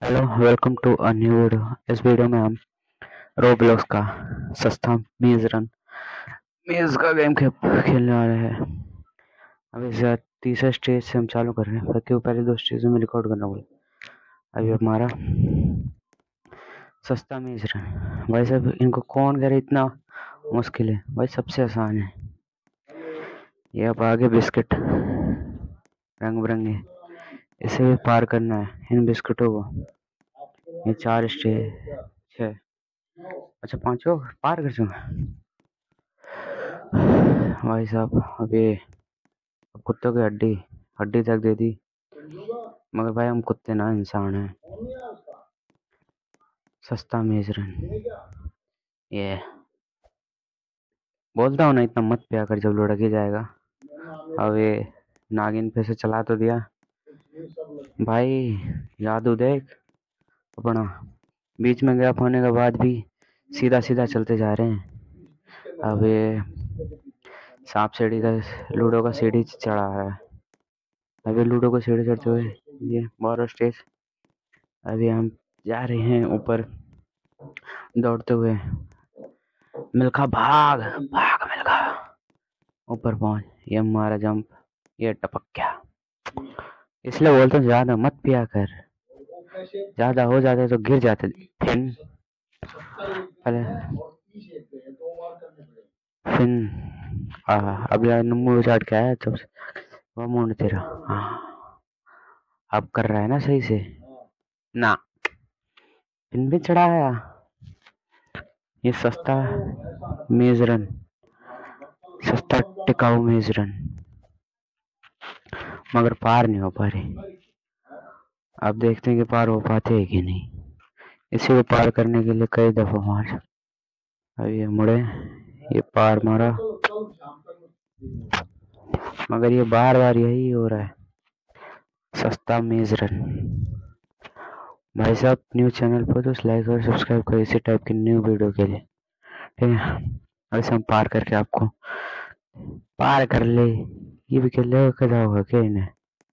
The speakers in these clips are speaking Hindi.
Hello, welcome to a new video. इस वीडियो में हम रोब्लॉक्स का सस्ता मेज का गेम खेलने वाले हैं। अभी तीसरे स्टेज से हम चालू कर रहे हैं, क्योंकि पहले दो स्टेज में रिकॉर्ड करना होगा। अभी हमारा सस्ता मेज रन। भाई साहब, इनको कौन करे इतना मुश्किल है? भाई सबसे आसान है ये। अब आगे बिस्किट रंग बिरंगे, इसे भी पार करना है इन बिस्किटों को। ये 4 स्टेज 6, अच्छा 5 पार कर चुका भाई साहब। अब कुत्तों की हड्डी हड्डी तक दे दी, मगर भाई हम कुत्ते ना इंसान हैं। सस्ता मेज रन, ये बोलता हूँ ना, इतना मत पिया कर, जब लुढ़क ही जाएगा। अब ये नागिन पे से चला तो दिया भाई। जादू देख अपना, बीच में गैप होने के बाद भी सीधा सीधा चलते जा रहे हैं। अब ये सांप सीढ़ी का, लूडो का सीढ़ी चढ़ा है। अभी लूडो को सीढ़ी चढ़ते हुए ये 12 स्टेज। अभी हम जा रहे हैं ऊपर दौड़ते हुए। मिल्खा भाग भाग मिल्खा, ऊपर पहुंच। ये हमारा जंप, ये टपक गया। इसलिए बोलते हैं ज्यादा मत पिया कर, ज्यादा हो जाते तो गिर जाते। फिन पहले फिन अब यार मुंह चाट के आया तो वो मुंड तेरा। हाँ, अब कर रहा है ना सही से ना। फिन भी चढ़ाया। ये सस्ता मेज रन, सस्ता टिकाऊ मेज रन, मगर पार नहीं हो पा रही। अब देखते हैं कि पार हो पाते हैं कि नहीं। इसी को पार करने के लिए कई दफा मार। अब ये मुड़े, ये पार मारा, मगर ये बार बार यही हो रहा है। सस्ता मेज रन। भाई साहब, न्यू चैनल पर तो लाइक और सब्सक्राइब करो इसी टाइप की न्यू वीडियो के लिए, ठीक है। वैसे हम पार करके आपको पार कर ले, ये भी खेल ले कैसा होगा क्या इन्हें।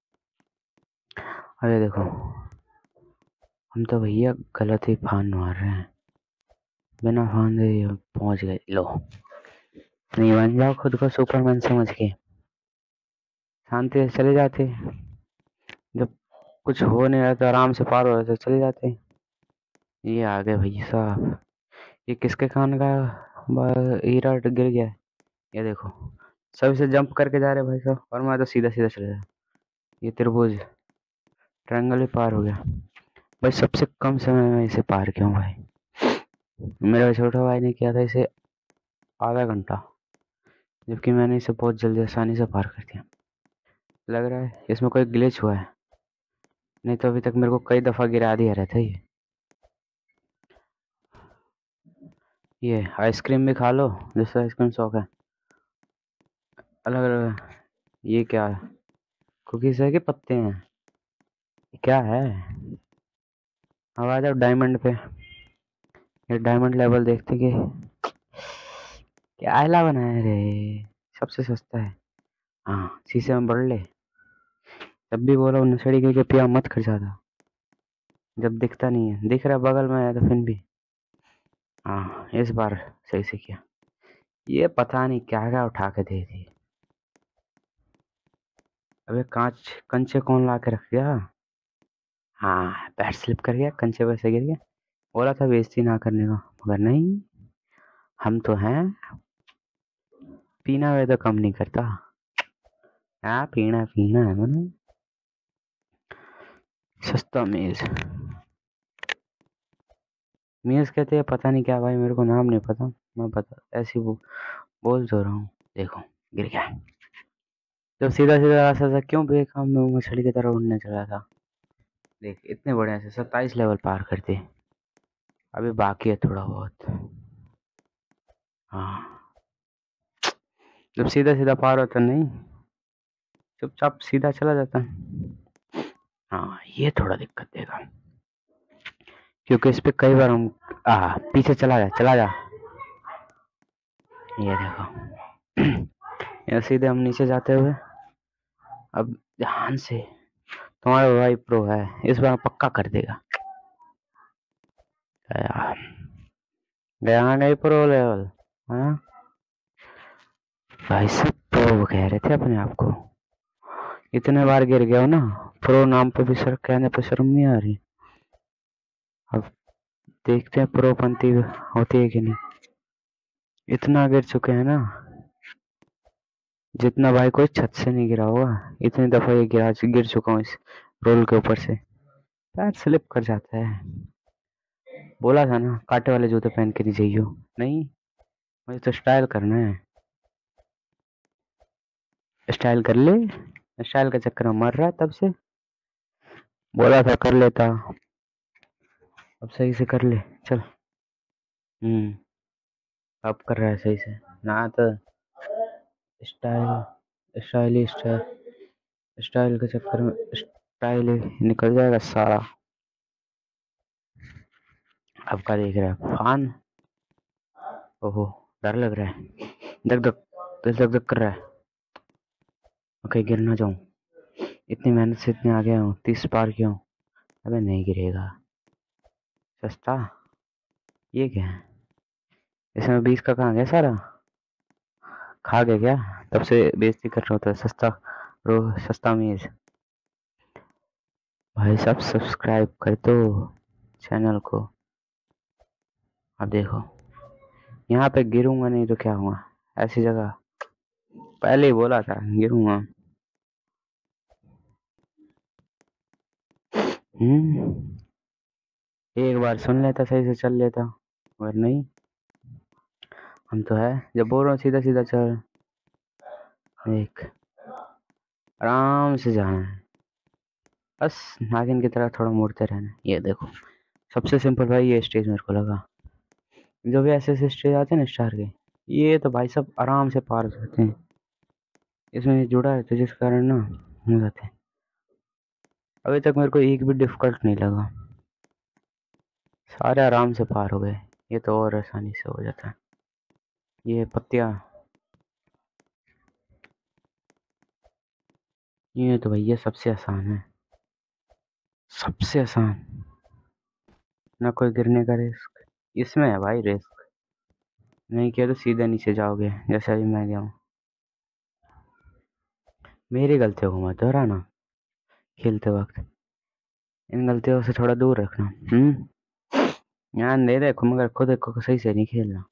अरे देखो, हम तो भैया गलत ही फान मार रहे हैं। बिना फान दे पहुंच गए। लो, नहीं बन जाओ खुद को सुपरमैन समझ के, शांति से चले जाते। जब कुछ हो नहीं रहा तो आराम से पार हो रहे तो चले जाते। ये आ गए भाई साहब। ये किसके कान का हीरा गिर गया है? ये देखो, सभी से जंप करके जा रहे भाई साहब, और मैं तो सीधा सीधा चले जा। ये त्रिभुज ट्रायंगल भी पार हो गया भाई। सबसे कम समय में इसे पार किया हूँ भाई। मेरा छोटा भाई ने किया था इसे आधा घंटा, जबकि मैंने इसे बहुत जल्दी आसानी से पार कर दिया। लग रहा है इसमें कोई ग्लिच हुआ है, नहीं तो अभी तक मेरे को कई दफा गिरा दिया रहता है। ये आइसक्रीम भी खा लो, जिससे आइसक्रीम शौक है। अलग अलग। ये क्या है? कुकीज है कि पत्ते हैं? क्या है? अब आ जाओ डायमंड पे। ये डायमंड लेवल देखते कि क्या आयला बनाया रे। सबसे सस्ता है। हाँ, शीशे में बढ़ ले। जब भी बोलो नशेड़ी के पिया मत खर्चा था, जब दिखता नहीं है। दिख रहा बगल में है तो फिर भी। हाँ, इस बार सही से किया। ये पता नहीं क्या क्या उठा के दे दी। अबे कांच कंचे कौन ला के रख गया? हाँ, पैर स्लिप कर गया, कंचे वैसे गिर गया। बोला था बेइज्जती ना करने का, मगर नहीं, हम तो हैं। पीना हुए तो कम नहीं करता। हाँ, पीना पीना है मैंने। सस्ता मेज, मेज कहते हैं पता नहीं क्या भाई, मेरे को नाम नहीं पता। मैं बता ऐसी बोल तो रहा हूँ। देखो, गिर गया। जब सीधा सीधा रास्ता था, क्यों बेकाम में मछली की तरह उड़ने चला था। देख, इतने बढ़िया से 27 लेवल पार करते। अभी बाकी है थोड़ा बहुत। हाँ, जब सीधा सीधा पार होता नहीं, चुपचाप सीधा चला जाता। हाँ, ये थोड़ा दिक्कत देगा, क्योंकि इस पे कई बार हम पीछे चला जा चला जा। ये देखो, ये सीधे हम नीचे जाते हुए। अब ध्यान से, तुम्हारा भाई प्रो है, इस बार पक्का कर देगा। गया गया गई प्रो लेवल। हाँ भाई सब प्रो कह रहे थे अपने आप को, इतने बार गिर गया हो ना, प्रो नाम पे भी सर कहने पे शर्म नहीं आ रही। अब देखते हैं प्रोपंती होती है कि नहीं। इतना गिर चुके हैं ना, जितना भाई कोई छत से नहीं गिरा होगा, इतनी दफा ये गिर चुका हूँ इस रोल के ऊपर से। पैर स्लिप कर जाता है। बोला था ना कांटे वाले जूते पहन के नहीं जाइयो। नहीं, मुझे तो स्टाइल करना है। स्टाइल कर ले, स्टाइल का चक्कर में मर रहा है तब से। बोला था कर लेता, अब सही से कर ले चल। अब कर रहा है सही से ना तो स्टाइल स्टाइलिस्ट है, स्टाइल के चक्कर में स्टाइल निकल जाएगा सारा। अब का देख रहा है फान। ओहो डर लग रहा है, धक धक दिल धक धक कर रहा है। ओके गिर ना जाऊं, इतनी मेहनत से इतने आगे हूँ, 30 पार किया हूँ। अबे नहीं गिरेगा सस्ता। ये क्या है, इसमें 20 का कहाँ गया सारा, खा गया क्या? तब से बेइज्जती कर रहा होता। सस्ता रो सस्ता मीज। भाई सब सब्सक्राइब कर दो चैनल को। अब देखो यहाँ पे गिरूंगा नहीं तो क्या हुआ, ऐसी जगह पहले ही बोला था गिरूंगा। एक बार सुन लेता सही से चल लेता, मगर नहीं। हम तो है जब बोल रहा हूँ सीधा सीधा चल, एक आराम से जाना है, बस नागिन की तरह थोड़ा मुड़ते रहना है। ये देखो सबसे सिंपल भाई ये स्टेज मेरे को लगा। जो भी ऐसे ऐसे स्टेज आते हैं ना स्टार के, ये तो भाई सब आराम से पार हो जाते हैं। इसमें जुड़ा है तो जिस कारण ना हो जाते हैं। अभी तक मेरे को एक भी डिफिकल्ट नहीं लगा, सारे आराम से पार हो गए। ये तो और आसानी से हो जाता है। ये पत्तियाँ, ये तो भैया सबसे आसान है, सबसे आसान। ना कोई गिरने का रिस्क इसमें है भाई, रिस्क नहीं किया तो सीधे नीचे जाओगे जैसे अभी मैं गया हूँ। मेरी गलतियों को मत दोहराना खेलते वक्त, इन गलतियों से थोड़ा दूर रखना। ध्यान दे देखो मगर खुद को सही से नहीं खेलना।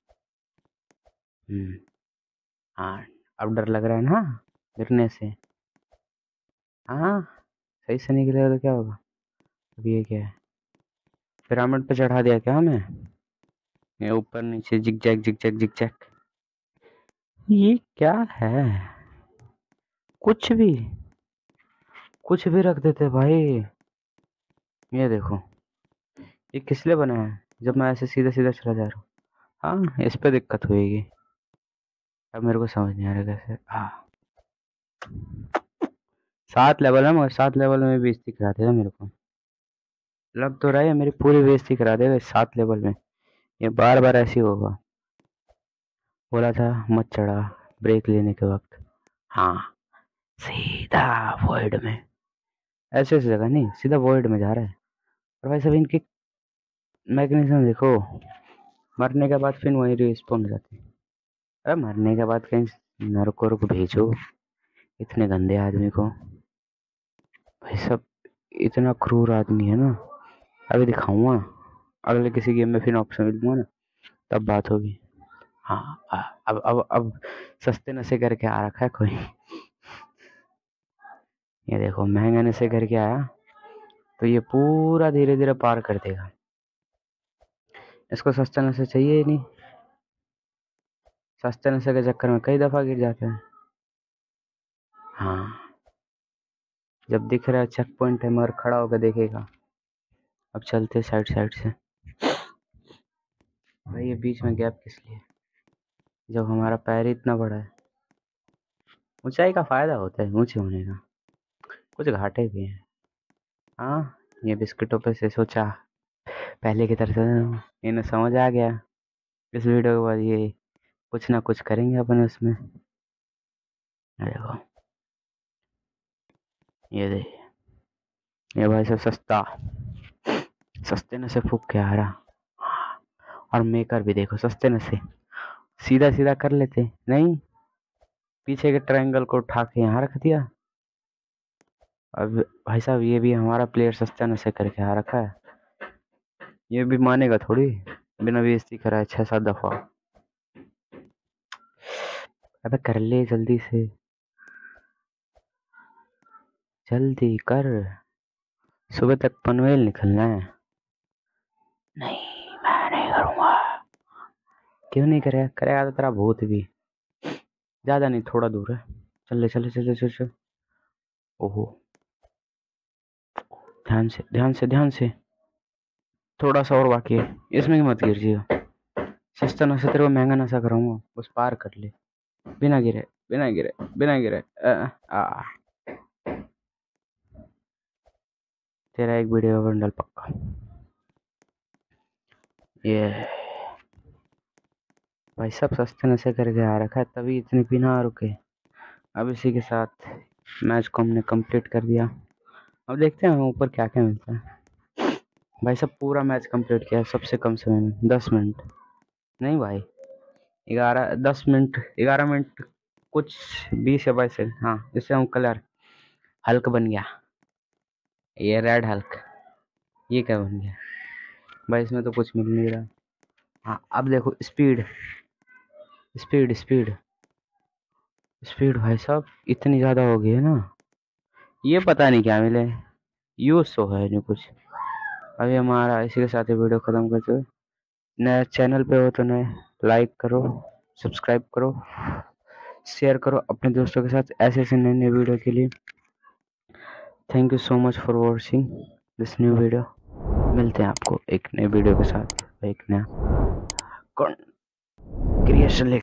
हाँ अब डर लग रहा है ना गिरने से। हाँ सही से नहीं खेलेगा तो क्या होगा। अब ये क्या है, पिरामिड पे चढ़ा दिया क्या हमें, ये ऊपर नीचे zig zag zig zag zig zag. ये क्या है, कुछ भी कुछ भी रख देते भाई। ये देखो ये किस लिए बना है, जब मैं ऐसे सीधा सीधा चला जा रहा हूँ। हाँ इस पे दिक्कत होएगी। अब मेरे को समझ नहीं आ रहा कैसे। हाँ 7 लेवल है, मगर 7 लेवल में बेइज्जती करा देगा मेरे को। लग तो रहा है मेरी पूरी बेइज्जती करा देगा इस 7 लेवल में। ये बार बार ऐसे ही होगा। बोला था मत चढ़ा ब्रेक लेने के वक्त। हाँ सीधा वॉइड में, ऐसे ऐसी जगह नहीं सीधा वॉइड में जा रहा है। और भाई सब इनकी मैकेनिज्म देखो, मरने के बाद फिर वहीं रिस्पॉन्ड हो जाती है। अरे मरने के बाद कहीं नरक वरक भेजो इतने गंदे आदमी को। भाई सब इतना क्रूर आदमी है ना। अभी दिखाऊंगा अगले किसी गेम में फिर ऑप्शन मिलूंगा ना, तब बात होगी। हाँ अब सस्ते नशे करके आ रखा है कोई। ये देखो महंगा नशे करके आया तो ये पूरा धीरे धीरे पार कर देगा। इसको सस्ता नशे चाहिए ही नहीं, सस्ते नशे के चक्कर में कई दफा गिर जाते हैं। हाँ जब दिख रहा है चेक पॉइंट है मगर खड़ा होकर देखेगा। अब चलते साइड साइड से। भाई ये बीच में गैप किस लिए, जब हमारा पैर ही इतना बड़ा है। ऊंचाई का फायदा होता है ऊंचे होने का, कुछ घाटे भी हैं। हाँ ये बिस्किटों पे से सोचा पहले की तरह से इन्हें समझ आ गया। इस वीडियो के बाद ये कुछ ना कुछ करेंगे अपन उसमें। देखो ये दे, ये भाई सब सस्ता, सस्ते में से फूक के आ रहा। और मेकर भी देखो सस्ते न से सीधा सीधा कर लेते, नहीं पीछे के ट्रायंगल को उठा के यहाँ रख दिया। अब भाई साहब ये भी हमारा प्लेयर सस्ते न से करके यहाँ रखा है, ये भी मानेगा थोड़ी बिना बेइज्जती कराए 6-7 दफा। अबे कर ले जल्दी से, जल्दी कर, सुबह तक पनवेल निकलना है। नहीं मैं नहीं करूँगा। क्यों नहीं करेगा? करेगा तो तेरा भूत भी। ज्यादा नहीं, थोड़ा दूर है, चल चल चल चल चल। ओहो, ध्यान से ध्यान से ध्यान से, थोड़ा सा और बाकी है, इसमें ही मत गिर जियो। सस्ता नशा तेरे को महंगा नशा कराऊंगा, बस पार कर ले बिना गिरे बिना गिरे बिना गिरे। तेरा एक वीडियो बंडल पक्का। ये भाई सब सस्ते नशे करके आ रखा है, तभी इतनी बिना रुके। अब इसी के साथ मैच को हमने कंप्लीट कर दिया। अब देखते हैं ऊपर क्या क्या मिलता है। भाई सब पूरा मैच कंप्लीट किया सबसे कम समय में, 10 मिनट नहीं भाई, 10 मिनट 11 मिनट कुछ 20 या 22 सेकंड। हाँ, इससे हम कलर हल्क बन गया, ये रेड हल्क। ये क्या बन गया भाई? इसमें तो कुछ मिल नहीं रहा। हाँ अब देखो स्पीड स्पीड स्पीड स्पीड भाई साहब इतनी ज़्यादा हो गई है ना, ये पता नहीं क्या मिले, यूज तो है नहीं कुछ। अभी हमारा इसी के साथ ही वीडियो ख़त्म करते हुए, नए चैनल पे हो तो नए लाइक करो, सब्सक्राइब करो, शेयर करो अपने दोस्तों के साथ ऐसे ऐसे नए नए वीडियो के लिए। Thank you so much for watching this new video. मिलते हैं आपको एक नए वीडियो के साथ, एक नया क्रिएशन